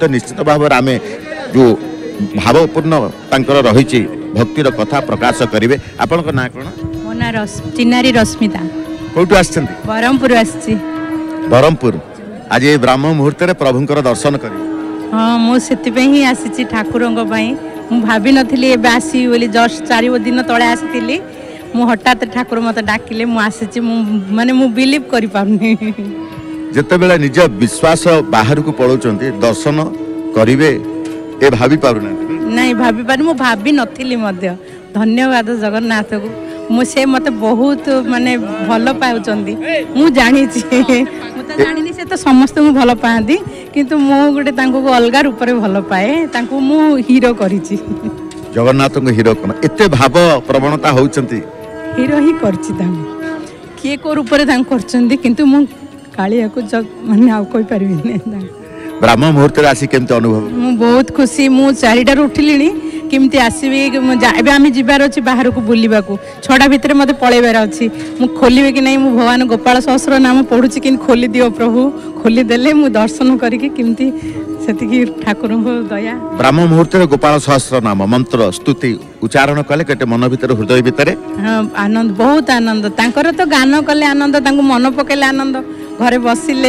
मुहूर्त निश्चित भाव आम जो भावपूर्ण रही भक्तिर कथा प्रकाश करेंगे। आपण ना कौन? मो ना चिन्नारी रश्मिता। कौटू आछन? बरहमपुर आसी। बरहमपुर। आज ये ब्राह्म मुहूर्त प्रभुंकर दर्शन करें। हाँ मुझे ही आसी ठाकुर भाभी नी आसी बोली जस्ट 4 दिन तले आसी मु हठात ठाकुर मत डाकिले मुझे माने मु बिलीव करि पारनी। जते बेला निज विश्वास बाहर को पळौचंती दर्शन करिवे ए भाभी पारुना नहीं भाभी पार मु भाभी नथिली मध्य। धन्यवाद जगन्नाथ को मुझे मत बहुत माने भल पाउचंती मु जानी छी मु तो जानी से तो समस्त मु भल पाती किंतु मु गोटे तांको अलगा रूप रे भल पाए तांको मु हीरो करिछि। जगन्नाथ को हीरो कोन एते भाव प्रवणता होउचंती हीरो ही करछि तांको किए को रूप रे तांको करचंती किंतु मु कालिया को जग माने आ कोई परबी नै। ब्राह्म मुहूर्त आसी केमते अनुभव? मु बहुत खुशी मु 4टार उठिलिणी केमती आसबी एबे आम जीवार अच्छी बाहर को बुलवा को 6टा भितर मत पलैबार अच्छी मु खोलिबे कि नहीं मु भगवान गोपाल सहस्र नाम पढ़ुची कि खोली दियो प्रभु खोली देले मु दर्शन करके केमती सेतिकी ठाकुर दया। ब्राह्म मुहूर्त गोपाल सहस्र नाम मंत्र स्तुति उच्चारण कले केटे मन भीतर हृदय भीतर हाँ आनंद बहुत आनंद तांकर तो गान कले आनंद तांको मन पकेले आनंद घरे बसिले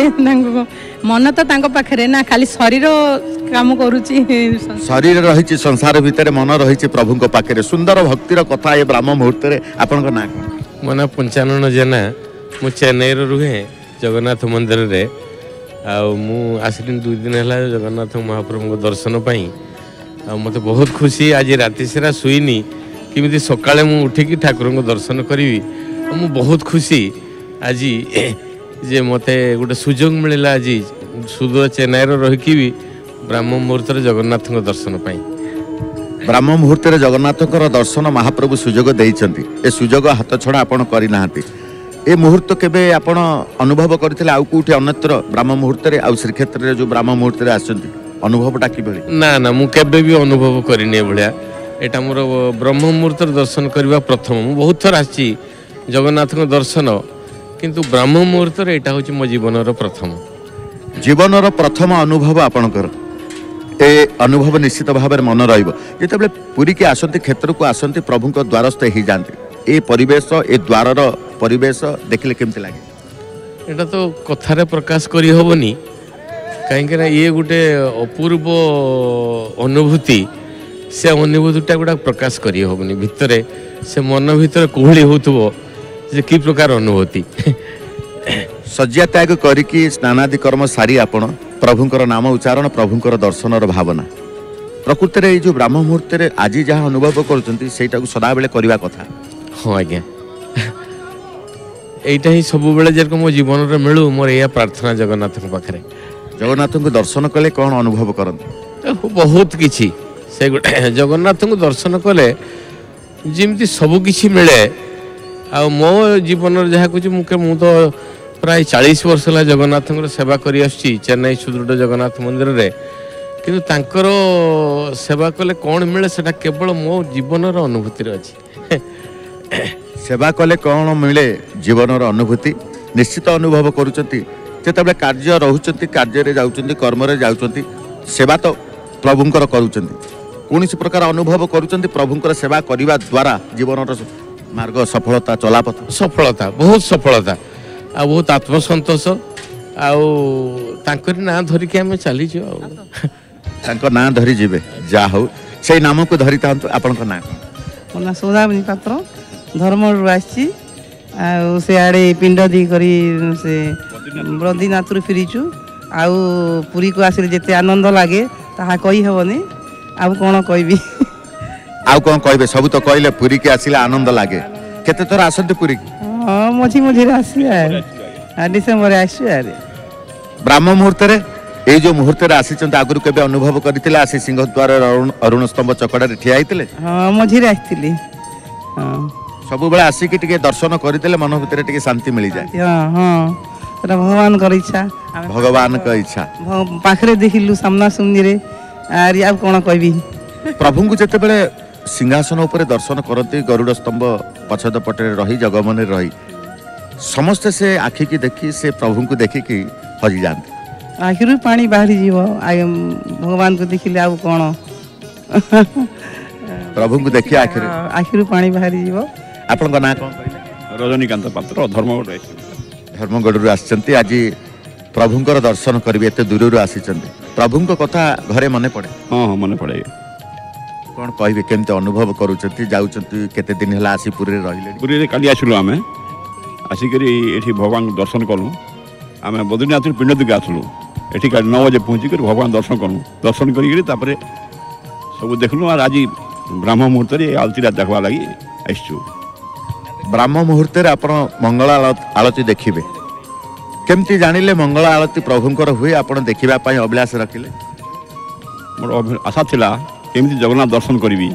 मन तो तांको पाखरे ना खाली शरीर काम करूची शरीर रही संसार भितर मन रही प्रभु को पाखे सुंदर भक्तिर कथा ये ब्राह्म मुहूर्त आपण ना मो ना पंचानन जेना मु चेन्नई रुहे जगन्नाथ मंदिर रे मु आसली 2 दिन है जगन्नाथ महाप्रभु को दर्शन पाई मत बहुत खुशी आज राति सारा शुईनी किमिति सकाळे मु उठिकी ठाकुर को दर्शन करी मु बहुत खुशी आज जे मते गोटे सुजोग मिलला आज सुदूर चेन्नई रही भी ब्राह्म मुहूर्त जगन्नाथ दर्शन पाई। ब्राह्म मुहूर्त जगन्नाथ दर्शन महाप्रभु सुजोग देइचंती ए सुजोग हाथ छड़ा आपण करि नाहंती ए मुहूर्त केबे आपण अनुभव करथिले आउ कोठी अन्यत्र ब्राह्म मुहूर्त आउ श्रीक्षेत्र रे जो ब्राह्म मुहूर्त आछंती अनुभवटा कि बेले? ना ना मु केबे भी अनुभव करिने भलिया एटा मोर ब्रह्म मुहूर्त दर्शन करबा प्रथम मु बहुत थर आछि जगन्नाथ दर्शन किंतु ब्राह्म मुहूर्त एटा होछि मो जीवनर प्रथम अनुभव आपणकर ए अनुभव निश्चित भाव मन रहिबो जेतेबेले पुरी के आसंती क्षेत्र को आसंती प्रभु को द्वारस्थ ही जानते ए परिवेश ए द्वारर परिवेश देखले केमते लागे? एटा तो कथारे प्रकाश करी होबनी कहीं ना ये गोटे अपूर्व अनुभूति से अनुभूतिटा गुड़ा प्रकाश करी होबनी भितरे से मन भितर कोहली होतबो जे की प्रकार अनुभूति सज्जा त्याग करिकी स्नानादि कर्म सारी आपण प्रभुंकर नाम उच्चारण प्रभुंकर दर्शनर भावना प्रकृति रे जो ब्राह्म मुहूर्त रे आज जहाँ अनुभव करछंती सेटा को सदा बेले करबा कथा। हाँ आज्ञा एटा ही सब बेले जेरको मो जीवन रे मिलू मोर या प्रार्थना जगन्नाथ के पाखरे। जगन्नाथ को दर्शन कले कौन अनुभव करंती? बहुत किछि से जगन्नाथ को दर्शन कले जिमती सब किछि मिले आ मो जीवन जहाँ कुछ मु तो प्राय 40 वर्ष है जगन्नाथ सेवा करी आसुची चेन्नई सुदृढ़ जगन्नाथ मंदिर रे किंतु तांकर सेवा कले कौन मिले सेटा केवल मो जीवनर अनुभूति अच्छी सेवा कले कौन मिले जीवनर अनुभूति निश्चित अनुभव करुचंती जेतेबेले कार्य रहुचंती कार्य रे जाउचंती कर्म रे जाउचंती सेवा तो प्रभुंकर करुचंती कोनसी प्रकार अनुभव करुचंती प्रभुंकर सेवा करिवा द्वारा जीवनर मार्ग सफलता चलापथ सफलता बहुत सफलता आ बहुत आत्मसंतोष आकर ना धरिकी आम चली ना धरी जीवे जा हो से नाम को धरी था आपण ना मो ना सौदामिनी पात्र धर्मरू आसी आड़े पिंड दी करी से बद्रीनाथ फेरीचु आउ पुरी को आसिले जेते आनंद लगे ताहा कही हेबनी आउ कोन कहबी आउ कोन कहबे सब तो कहले पुरी के आसिले आनंद लागे केते थोर आसंती पुरी हां मझी मझी आसी आ डिसेंबर आसी आरे ब्राह्म मुहूर्त रे ए जो मुहूर्त रे आसी चंत आगुरु केबे अनुभव करथिले आसी सिंहद्वार अरुण स्तंभ चकड़ा रे ठिया आइतिले? हां मझी रे आइतिली हां सब बेला आसी कि टिके दर्शन करथिले मन भीतर टिके शांति मिली जाय। हां हां एटा भगवान कर इच्छा भगवान का इच्छा पाखरे देखिलु सामना सुमनी रे आर या कोन कहबी प्रभु को जते बेले सिंहासन ऊपर दर्शन करती गरुड़ स्तंभ पछद पटे रही जगमन रही समस्त से आखि की देखी से प्रभु को देखिकी हजि जाते आखिरु पानी बाहरी जीव भगवान को देखिले आउ कौन प्रभु को देखिए आखिर आखिरु पानी बाहरी जीव आपन ना कौन कहले रजनीकांत पात्र धर्मगढ़ धर्मगढ़ आसी आज प्रभुंकर दर्शन करेंगे एत दूर आसी प्रभुंक कथा घरे मन पड़े हाँ हाँ मन पड़े कौन कहे केमती अनुभव करते दिन है आसी पुरी रही पुरी काली आसलु आम आसिक भगवान दर्शन कलु आम बद्रीनाथ पिंड दिखे आसलु ये 9 बजे पहुँचिक भगवान दर्शन कलु दर्शन कर सब देखलु और आज ब्राह्म मुहूर्त आलती देखवा लगी आसचु ब्राह्म मुहूर्त आप मंगल आलती देखिए केमती जानिले मंगल आलती प्रभुंकर हुए आप देखा अभिलाष रखिले मोर आशा थिला केमती जगन्नाथ दर्शन करी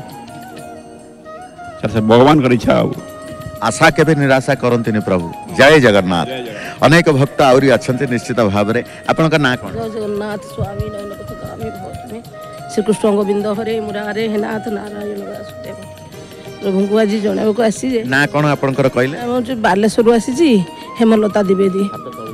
भगवान कर इच्छा आशा केबे निराशा करंतिनी प्रभु जय जगन्नाथ अनेक भक्त आउरी अछंती निश्चित भाव रे आपन का ना कोन जय जगन्नाथ स्वामी नयनपथगामी भवतुमे श्री कृष्ण गोविंद हरे मुरारे हे नाथ नारायण वासुदेव प्रभु को आज जणाव को आसी जे ना कोन आपनकर कहले हम बालेश्वर आसी जी हेमलता द्विवेदी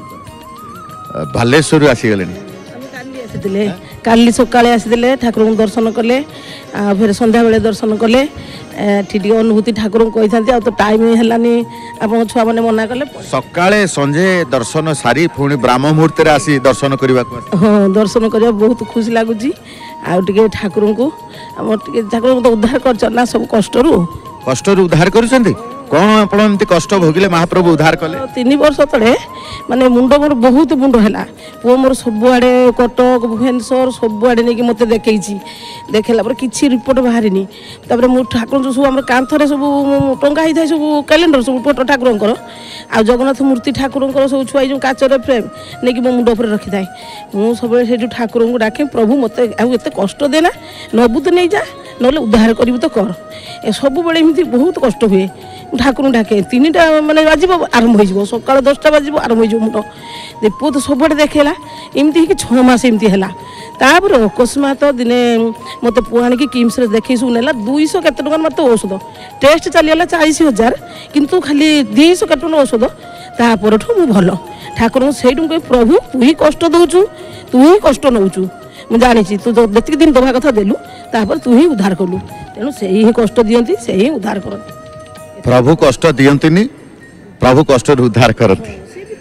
बालेश्वर आसी गलेनी आसीथिले काली सकाळे आसीथिले ठाकुर को दर्शन कले फिर संध्या बेले दर्शन कले ठीक अनुभूति ठाकुर को कही था तो टाइम हेलानी आपन छुआ माने मना कले सकाळे संजे दर्शन सारी पुणी ब्राह्म मुहूर्त रे आसी दर्शन करबा को हां दर्शन करिया बहुत खुशी लागु जी आ टिके ठाकुर को हम टिके ठाकुर को उद्धार कर ना सब कष्ट रू उद्धार करूछंती कौन आपण एमती कष्ट भोगिले महाप्रभु उद्धार कले 3 वर्ष तले माने मुंड मोर बहुत मुंड हैला पो मोर सब आडे कटक भुवनेश्वर सब आडे नेकी मते देखैछि देखला पर किछि रिपोर्ट बाहरिनी तापर मु ठाकुर जो सब हमर कांथरे सब टंगा हिथाय सब कैलेंडर सब फोटो ठाकुरंकर आ जगन्नाथ मूर्ति ठाकुरंकर सब छुआई जो काचरे फ्रेम नेकी मो मुंड ऊपर रखि थाय मु सब से जो ठाकुर को डाके प्रभु मते आ एते कष्ट देना नबुत नै जा नले उद्धार करिवु तो कर ए सब बेले एमती बहुत कष्ट हुए ठाकुर डाके 3टा माने बाजिब आरंभ हो सकाल 10टा बाजिब आरंभ हो मुंड पुओ तो सब देखला एमती 6 मास एमती हैला तापर अकस्मात दिने मत पुओ आनिक किम्स रे देखै सु नेला 200 केते टका मत औषध टेस्ट चलियला 40,000 किंतु खाली 200 केते टका औषध तापर मु भल ठाकुर सेठू कह प्रभु तू ही कष्ट दौचु तू ही कष्ट नौचु मु जानी तू जति दिन दवा कथा देलु तापर तू ही उद्धार कलु तेणु से ही कष्ट दियंती से ही उद्धार करती प्रभु कष्ट दियंतिनी प्रभु कष्ट उद्धार करती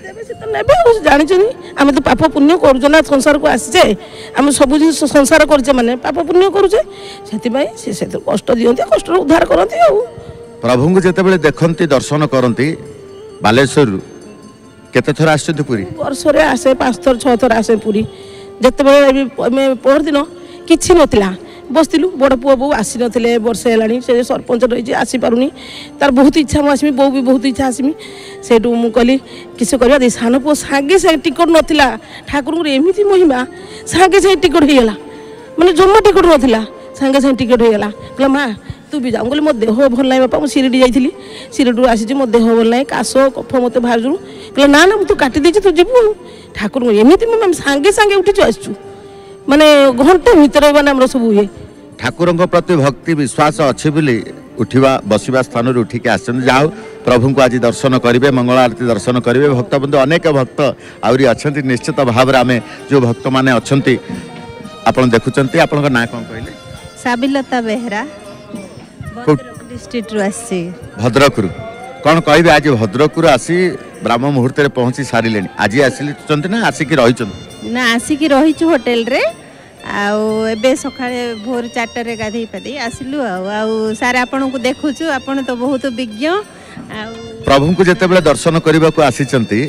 जानी आम तो पाप पुण्य करुना संसार को आसीचे आम सब जिन संसार करे माने पाप पुण्य करुचे से कष्ट दियंती कष्ट उद्धार करती प्रभु को जेते बेले देखंती दर्शन करती बालेश्वर केते थर आछथि पुरी वर्ष रे आसे 5 थर 6 थर आसे पुरी जेते बेले पर दिन किछि नथिला बसलु बड़ पुओ बो आसी नथिले वर्षे हेलानी से सरपंच रही आसी पारुनी तार बहुत इच्छा मु आसमी बो भी बहुत इच्छा आसमी सेटू मु कहली किस करबा दे सान पुओ सागे से टिकट नथिला ठाकुर को एमिति महिमा सागे से टिकट हे गेला माने जम्मा टिकट नथिला सागे से टिकट हे गेला कहला मां तू भी जाऊँ मो देह भल ना बापा मुझे शिरडी जाइली शिरडी आसी मो देह भल ना काश कफ मत बाहर जुड़ू कहला ना ना तू काटी देची तू जीवु ठाकुर एमती सांगे सांगे उठी आसचु माने घंटे भितर माने हमर सब हुए ठाकुर प्रति भक्ति विश्वास अच्छे बोली उठा बसवा स्थान उठिक आसन जाओ प्रभु को आज दर्शन करेंगे मंगल आरती दर्शन करेंगे भक्त बंधु अनेक भक्त आहरी अच्छा निश्चित भाव में आम जो भक्त मैंने अच्छा आप देखुं आपण ना कौन कहले साबिलता बेहरा डिस्ट्रिक्ट भद्रक कौन कहे आज भद्रक आसी ब्राह्म मुहूर्त पहुँची सारे आज आसी ना आसिक रही ना आसिक रही होटेल रे आबे सका भोर 4टारे गाधे पाधे आसलु सारे आपण को देखुचु आपण तो बहुत विज्ञ प्रभु को जिते दर्शन करने को आसी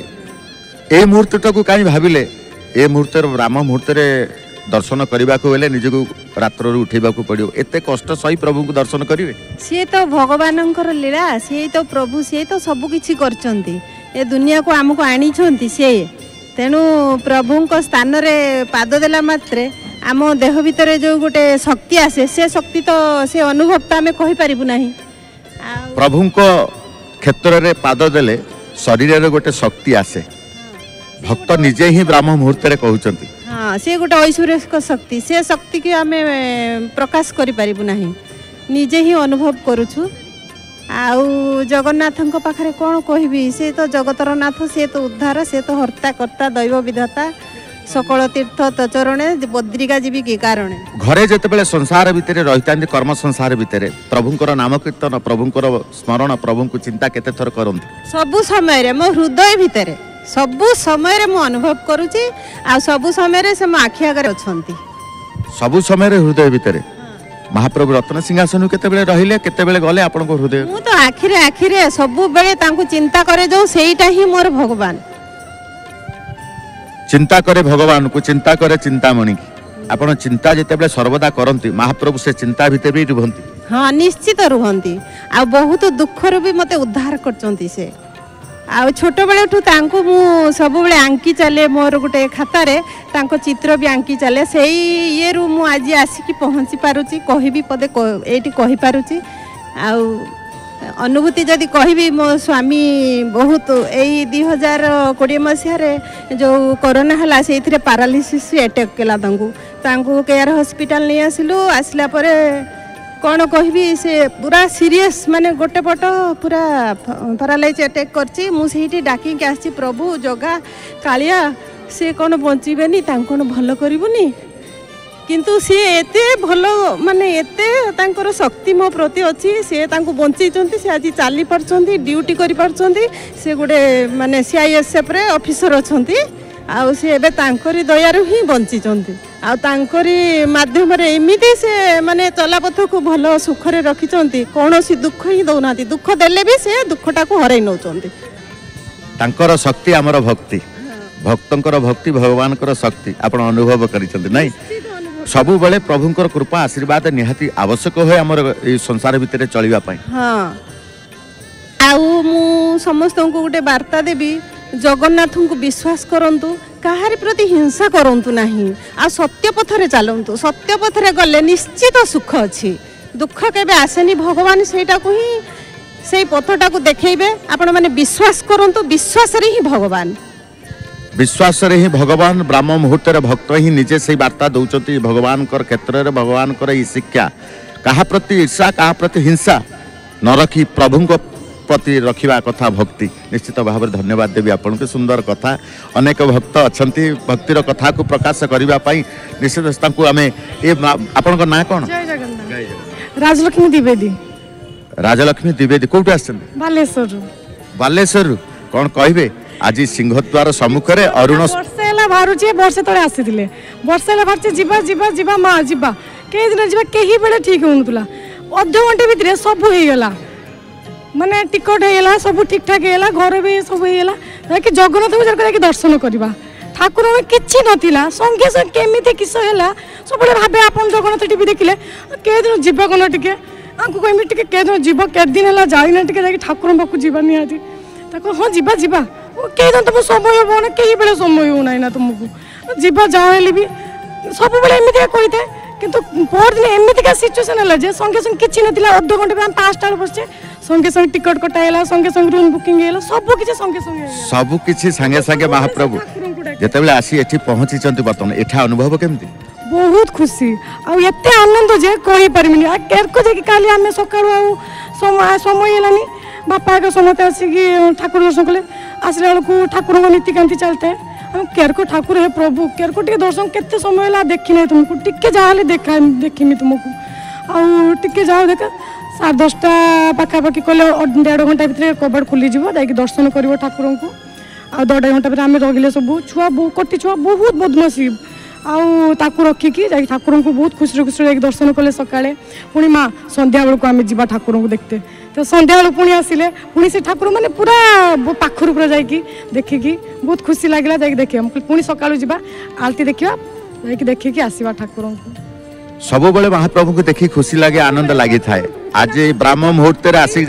ए मुहूर्त को कहीं भाविले ए मुहूर्त ब्राह्म मुहूर्त दर्शन करने को निजक रात्र उठेबा पड़ो एत कष्ट सही प्रभु को दर्शन करेंगे सी तो भगवान लीला सी तो प्रभु सी तो सब किछि करचंती ए दुनिया को आमको आनी सी तेणु प्रभु स्थान रे पाद देला मात्रे आम देह भितर जो गोटे शक्ति आसे से शक्ति तो से अनुभव तो आम कहि परिबु नाही प्रभु को क्षेत्र रे पाद देले शरीर रे गोटे शक्ति आसे भक्त निजे ही ब्राह्म मुहूर्त रे कहउचंती हाँ से गोटे ऐश्वर्य शक्ति से शक्ति की आम प्रकाश करि परिबु नाही निजे ही अनुभव करूछु आउ जगन्नाथ पाखरे कौन कहबी से तो जगतर नाथ से तो उद्धार से तो हर्ता कर्ता दैव विधाता सकल तीर्थ तचरणे बद्रिका जीवी कि कारणे घरे जितेबाला संसार भितर रही कर्म संसार भितर प्रभुंकर नाम कीर्तन प्रभुंकर स्मरण प्रभु को चिंता केते थर करंती सबु समय मो हृदय भितर सबु समय मु अनुभव करुची आ सबु समय से मो आखि आगे अछंती सबु समय हृदय भितर महाप्रभु रत्न सिंहासन केतेबेले रहिले केतेबेले गले आपन को हृदय मु तो आखिरे सबु बेले तांको चिंता करे जो सेईटा ही मोर भगवान चिंता करे भगवान को चिंता करे चिंतामणि की आपण चिंता जितेबाला सर्वदा करंती महाप्रभु से चिंता भितर भी रुहंती हाँ निश्चित रुहंती आ बहुत दुख रु भी मते उद्धार करचंती से आ छोट बेले ठू तांको मु सब बेले आंकी चले मोर गुटे खातारे तांको चित्र भी आंकी चले सेई ये रु मु आज आसिकी पहुंची पारुची कहिबी पदे एटी कहि पारुची आ अनुभूति जदि कहबी मो स्वामी बहुत यही 2020 मसीह जो कोरोना हला से पारालिसिस अटैक केला तांको केयर हॉस्पिटल नहीं आसिलु आसला परे कौन कहबी से पूरा सीरियस माने गोटे पट पूरा पारालाइज अटैक करची मुझे डाकी के आसी प्रभु जगा कालिया से कौन बंचीबेनी तांको भल करिबुनी किंतु सी एते भल माने एते तांकर शक्ति मो प्रति अच्छी सी तांको बंचीचंती से आज चली पारचंती ड्यूटी करि पारचंती से गोटे माने सीआईएसएफ रे ऑफिसर अछंती आ से एबे तांकरी दयारु ही बंचीचंती आ तांकरी माध्यम रे एमिति से माने चलापथ को भल सुख रे रखिचंती कोनोसी दुख ही दउनाती दुख देले भी से दुखटा को हरै नउचंती तांकर शक्ति हमर भक्ति भक्तंकर भक्ति भगवानकर शक्ति आपण अनुभव करिसंती नै सबु बेले प्रभुंकर कृपा आशीर्वाद निहाती आवश्यक होय हमर ए संसार भितर चलिबा पई हां आउ मु समस्त को गुटे वार्ता देबी जगन्नाथ को विश्वास करंतु काहारी प्रति हिंसा करंतु नाही आ सत्य पथरे चलंतु सत्य पथरे गले निश्चित सुख अछि दुख केबे आसेनी भगवान सेटा को ही सेई पथटा को देखैबे आपण माने विश्वास करंतु विश्वास रे ही भगवान विश्वास रे ही भगवान ब्राह्म मुहूर्त भक्त ही निजे से वार्ता दौरान भगवान क्षेत्र में भगवान शिक्षा कहा प्रति ईर्षा कहा प्रति हिंसा न रखी प्रभु प्रति रखा कथा भक्ति निश्चित भाव धन्यवाद देवी आपन के सुंदर कथा अनेक भक्त अच्छा भक्तिर कथा को प्रकाश करने निश्चित आम आपण ना कौन राजलक्ष्मी द्विवेदी राजलक्ष्मी द्विवेदी कौट बालेश्वर बालेश्वर कौन कहे आज सिंहद्वार सम्मुखें अरुण वर्षे बाहर वर्षे तले आसी वर्षे बाहर जीवा जीवा जीवा माँ जीवा कई दिन जीवा कहीं बेले ठीक होनुला अध घंटे भितर सब होगा माने टिकट होगा सब ठीक ठाक होगा घर भी सब होगा कि जगन्नाथ को जाकर दर्शन करवा ठाकुर में किसी नाला संगे संगे केमी किस है सब भावे आप जगन्नाथ टी देखिले कई दिन जीवा कौन टे आपको कमी टे कई दिन जीव के दिन है जाइना टे ठाकुर पाक जा निहाती हाँ जीवा जीवा कई दिन तुम समय हो ना कहीं बेले समय हो ना तुमको जीवा जहाँ भी सब बेले एमती कही था किंतु पर दिन एमतीका सिचुएसन है संगे संगे किसी ना अध घंटे आम 5टा बसचे संगे संगे टिकट कटाला संगे संगे रूम बुकिंग है सब किसी संगे संगे सब किसी संगे संगे महाप्रभु जिते आसी एठी पहुंची बर्तमान एठा अनुभव केमती बहुत खुशी आते आनंद जे कही पारिनी केरको जाकि काली आम सका समय है बापा का समस्त आसिक ठाकुर दर्शन कले आसला बेलू ठाकुर नीतिकांति चलता है हम केरको ठाकुर है प्रभु केरको टे दर्शन केते समय है देखी ना तुमको टिके जहाँ देखा देखी तुमको आगे जाओ देखा 10:30 पाखापाखि कले 1.5 घंटा भितर कबाड़ खोलीज जाकि दर्शन कर ठाकुर को आ 1.5 घंटा पर आम रहिले सब छुआ कटी छुआ बहुत बदमाशी आउ रखिकी जा ठाकुर को बहुत खुशी खुशी दर्शन कले सकाଳେ पुणी माँ संध्या बेलू आम जा ठाकुर को देखते तो संध्या बेलू पुणी आसिले पुणी से ठाकुर मैंने पूरा पाखर पूरा जाकि देखिकी बहुत खुशी लगे जा देखिए पुणी सकाळू जा आलती देखा जा देखिकी आसवा ठाकुर को सब बेले महाप्रभु को देखी खुशी लगे आनंद लगी था आज ब्राह्म मुहूर्त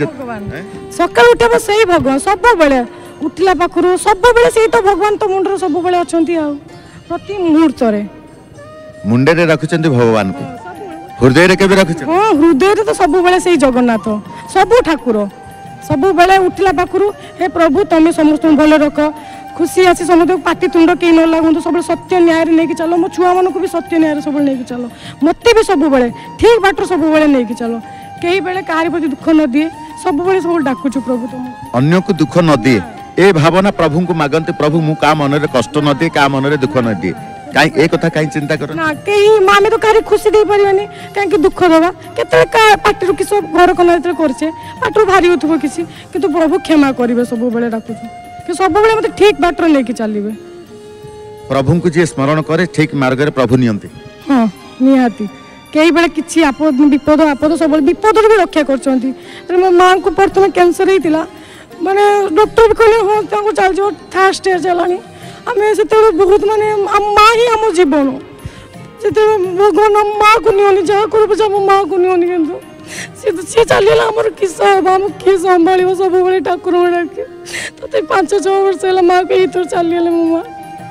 सका उठा से भगवान सब बेले उठला पाखर सब बेले से तो भगवान तो मुंडर सब बेले अच्छा प्रति मुहूर्त मुंडे रखुचंती भगवान को हृदय रे केबे रखुछ हां हृदय रे तो सब बेले से जगन्नाथ सब ठाकुर सब बेले उठला पाखरु हे प्रभु तमे समस्त भल रख खुशी आसी समस्त पाटी तुंड के न लागु सब सत्य न्याय रे नै कि चलो मो छुआ मन को भी सत्य न्याय रे सब नै कि चलो मते भी सब बेले ठीक बाट सब बेले नै कि चलो कई बेले काहारी प्रति दुख न दिए सब बेले सब डाकुछु प्रभु तुम अन्य को दुख न दिए ए भावना प्रभु को मागंती प्रभु मु का मन रे कष्ट न दिए का मन रे दुख न दिए काई ए कथा काई चिंता कर ना कहीं आम तो कहीं खुशी दे पारे कहीं दुख दवा केते पार्टी किस घर कला करछे पार्टी भारी होथबो किसी किंतु प्रभु क्षमा करिवे सब बेले डाकुछु कि सब बेले मते ठीक बाट लेके चलिबे प्रभु को जे स्मरण करे ठीक मार्ग रे प्रभु नियंती हां निहाती कई बेले किछि आपद विपद सब विपद भी रक्षा करछंती मो मां को प्रथम कैंसर हेतिला माने डॉक्टर भी कहले हो ताको चल जो थर्ड स्टेज हलानी आमे सेते बहुत माने मां ही हम जीवन सेते भगवान मां को नियोनी जा करब जा मां को नियोनी किंतु से चलिला हमर किस्सा हम के संभालिबो सब बेले ठाकुर डाके तते 5-6 वर्ष हला मां के ही तो चलिले मो मां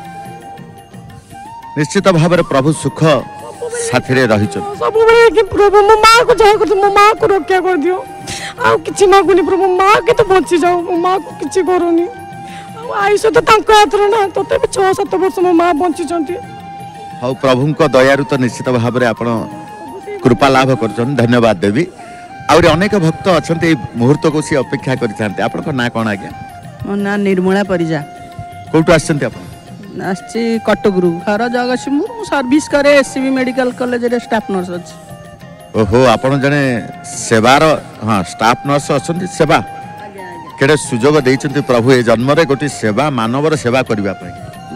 निश्चित भाव प्रभु सुख साथी रे रही सब बेले कि प्रभु मो मां को जा कर मो मां को रक्षा कर दियो आ किछि मागुनी प्रभु मां के तो बंची जाओ मो मां को किछि करोनी आयुष तो तांको हाथरे ना तते 6-7 वर्ष मो मां बंची चंती हौ प्रभु को दयारु तो निश्चित भाव रे आपण कृपा लाभ करछन धन्यवाद देवी और अनेक भक्त अछंते मुहूर्त को सी अपेक्षा करिथांते आपण को ना कोन आज्ञा मो ना निर्मला परिजा कोटु आछंते आपण आछि कटगुरु घर जगतसिंहपुर सर्विस करे एससीबी मेडिकल कॉलेज रे स्टाफ नर्स अछि ओहो आपण जने सेवार हां स्टाफ नर्स अछंती सेवा केडे सुजोग देइचंती प्रभु ए जन्म रे गोटी सेवा मानवर सेवा करबा पई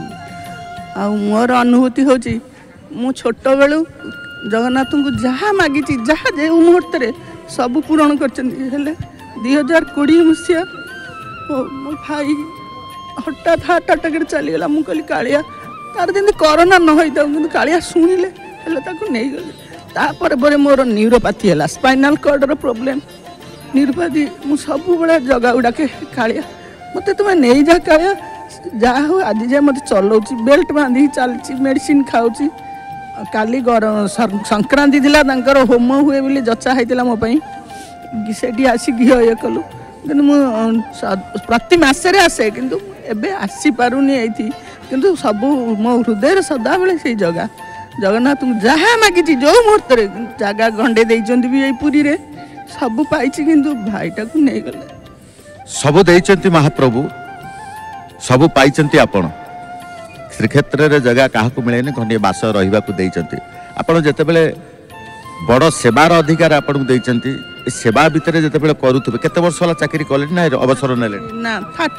आ मोर अनुभूति होची मु छोट बेलु जगन्नाथ को जहाँ मागी जहाँ जे मुहूर्त रे सब पूरण करचंती हेले 2020 मसिया मो भाई हठात हार्ट अटैक चली गला मु कहली कालिया तार दिन कोरोना न होई त किंतु कालिया सुनिले हेले ताको नै गले तापर बरे मोर न्यूरोपैथी हला स्पाइनल कॉर्ड रो प्रॉब्लम न्यूरोपैथी मु सब बळे जगह उडा के कालिया मते तुम नै जा कालिया जा हो आज जे मते चलौची बेल्ट बांधी चलची मेडिसिन खाउची काली संक्रांति थिला तांकर होम हुए बोली जचा हैतिला मो पई सेठी आसी घियो ये कलु किंतु मु प्रति मासरे आसे किंतु एबे आसी पारुनी एथि किंतु सब मो हृदय सदा बेले से जगह जगन्नाथ जहाँ मागी जो मुहूर्त रे जगह गंडे देइचंती भी ए पुरी रे सब पाइछि किंतु भाईटा को नै गले सब देइचंती महाप्रभु सब पाइचंती आपण श्रीक्षेत्र रे जगह काहा को मिलेनी खंडे बास रहिबा को देइचंती आपण जते बेले बड़ सेवार अधिकार आपण को देइचंती ए सेवा भितरे जते बेले करूथबे केते वर्ष होला चाकरी कले ना अवसर नेले ना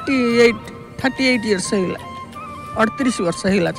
38 इयर्स हैला 38 वर्ष हैला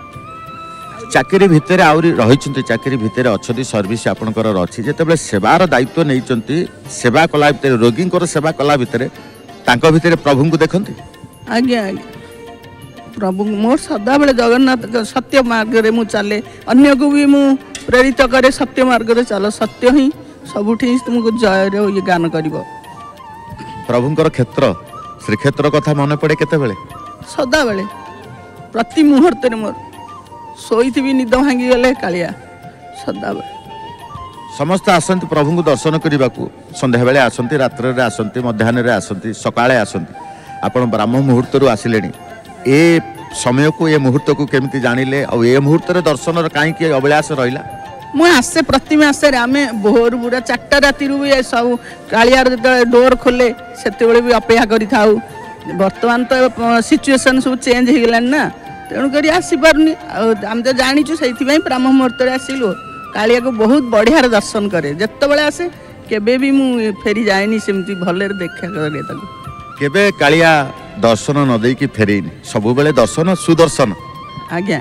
चाकरी भितरे आउरी रहिचंती चाकरी भितरे अछती सर्विस आपनकर अछि जते बेले सेवार दायित्व नैचंती सेवा कला भितरे रोगी को सेवा कला भितरे तांको भितरे प्रभु को देखंती आज्ञा प्रभु मोर सदा बेले जगन्नाथ सत्य मार्ग रे मु चले अन्य को भी मु प्रेरित करे सत्य मार्ग रे चलो सत्य ही सबुठी तुमको जय रे ये गान करिवो प्रभुंकर क्षेत्र श्रीक्षेत्र कथा मन पड़े केते बेले सदा बेले प्रति मुहूर्त रे मोर सोईथि भी निद भांगी गले कालिया सदा बेले समस्त आसंती प्रभु को दर्शन करने को संध्या बेले आसंती रात्र रे आसंती मध्याह्न रे आसंती सकाळे आसंती आपण ब्राह्म मुहूर्त रु आसिलेनी ए समय को ए मुहूर्त को केमिति जानिले और ए मुहूर्त रे दर्शन रे काई के अभिलाष रहिला मु आसे प्रति मासे रे आमे भोर बुरा 4टा राति रु भी सब कालियार जे डोर खोले सेते बेले भी अपेक्षा करि थाउ वर्तमान तो सिचुएशन सब चेंज हो गलान ना तेणु करी आसी पारुनी हम तो जानिछु सेति पई ब्राह्म मुहूर्त रे आसिलो कालिया को बहुत बढ़िया दर्शन करे जत्ते बेले आसे केबे भी मु फेरी जाएनी सेमती भले देखा करे ताको केबे कालिया दर्शन न देई कि फेरेनी सब बेले दर्शन सुदर्शन आज्ञा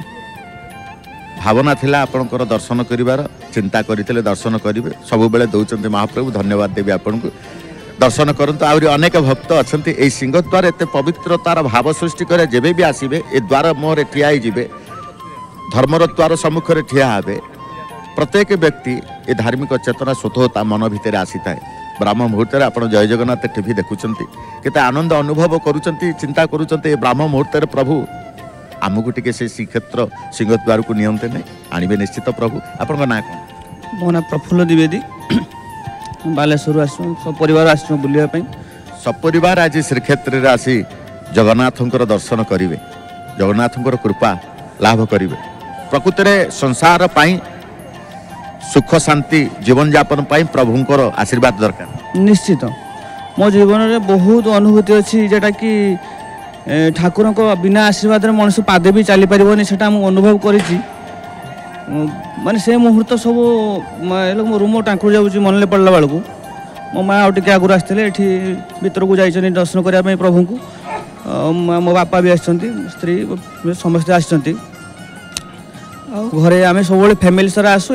भावना थिला आपनकर दर्शन करिवार चिंता करितले दर्शन करिवे सब बेले दउचंती महाप्रभु धन्यवाद देबी आपनकु दर्शन करंतु आउरी अनेक भक्त अछंती ए सिंहद्वार एते पवित्रतार भाव सृष्टि करे जेबे भी आसीबे ए द्वार मोरे ठिया ही जिवे धर्मर द्वार सम्मुख रे ठिया हेबे प्रत्येक व्यक्ति ए धार्मिक चेतना स्वतः मन भितर आसी थाए ब्राह्म मुहूर्त रे आपण जय जगन्नाथ टीवी देखुचंती केते आनंद अनुभव करूचंती चिंता करूचंती ए ब्राह्म मुहूर्त रे प्रभु आमको टिके से श्रीक्षेत्र सिंहद्वार को नियंते नहीं आनिबे निश्चित प्रभु आपण ना कोन मो ना प्रफुल्ल द्विवेदी बालेश्वर आसु सब परिवार आसु बुलिया पई सब परिवार आज श्रीक्षेत्र रे आसी जगन्नाथंकर दर्शन करिवे जगन्नाथंकर कृपा लाभ करिवे प्रकृति रे संसार पाई सुख शांति जीवन यापन पाई प्रभुंकर आशीर्वाद दरकार निश्चित मो जीवन रे बहुत अनुभूति अछि जेटा कि ठाकुर बिना आशीर्वाद मनुष्य पादे भी चली पारनी से अनुभव कर माने से मुहूर्त सब मो रूम टाँकुर जाऊँगी मन पड़ला बेलू मो माँ आउ टे आगुरी आसते भीतर को जाइए दर्शन करने प्रभु को मो बापा भी आसती स्त्री समस्ते आसती घरे आम सब फैमिली सारा आसू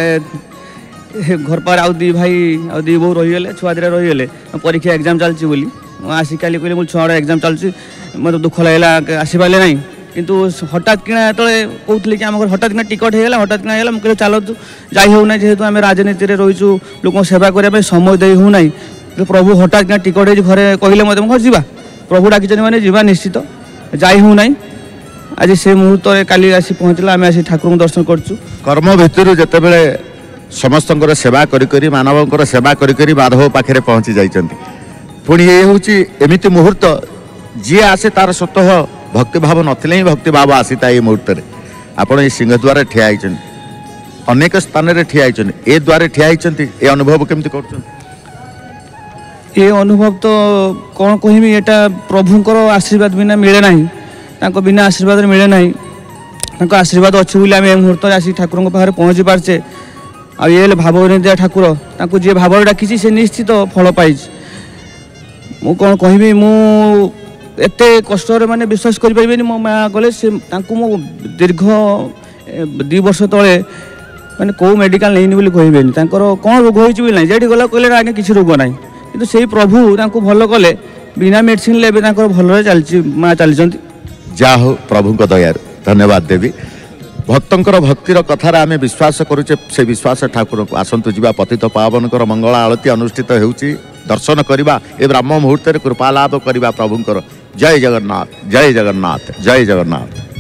घर पर आउ दी भाई आउ दी बो रहीगले छुआ दिटा रहीगले परीक्षा एग्जाम चलती बोली आसिक काली कहली मुझे छुआ एग्जाम चलती मत दुख लगेगा आसपारे ना किंतु हठात किना जो कहते कि आम घर हठात किना टिकट होगा हठात किना मुझे चलो जाई हो ना जेहेतु आम राजनीति में रहीचु लोक सेवा करने समय दे हो ना प्रभु हठात किना टिकट हो घरे कहले मत घर जा प्रभु डाकिन मैंने जा निश्चित जाई हो ना आज से मुहूर्त काली आसी पहुँचला आम आसी ठाकुर दर्शन करछु कर्म भितर जितेबले समस्त सेवा करी मानव सेवा करी माधव पाखे पहुँची जाइछन्ति पुणी ये हूँ एमती मुहूर्त जी आसे तार स्वतः भक्तिभाव नथिले ही भक्तिभाव आसीता ये मुहूर्त में आपण ये सिंहद्वार ठिया अनेक स्थान में ठिया ए द्वारे ठिया ए अनुभव केमती कर ये अनुभव तो कौन कहमी एटा प्रभुंकर आशीर्वाद बिना मिले ना बिना आशीर्वाद मिले ना आशीर्वाद अच्छे बोली आम मुहूर्त आसी ठाकुर पाखे पहुँची पार्चे आ ये भाव दिया ठाकुर जी भाव डाकी से निश्चित फल पाई मु कौन कहमी मु एते कष्ट माने विश्वास करें मो माँ गले से मु दीर्घ 2 वर्ष तले माने कौ मेडिकल नहीं बोली कहबेनि कौन रोग होती ना जेठी गला कहले आगे किसी रोग ना कि से प्रभु भल कले बिना मेडिसिन ले भल चलती माँ चली जा हो प्रभु दया धन्यवाद देवी भक्तर भक्तिर कथार आम विश्वास करुचे से विश्वास ठाकुर को आसतु जा पतित पावनकर मंगल आलती अनुष्ठित होउची दर्शन करवा ए ब्रह्म मुहूर्त कृपा लाभ करवा प्रभुंकर जय जगन्नाथ जय जगन्नाथ जय जगन्नाथ।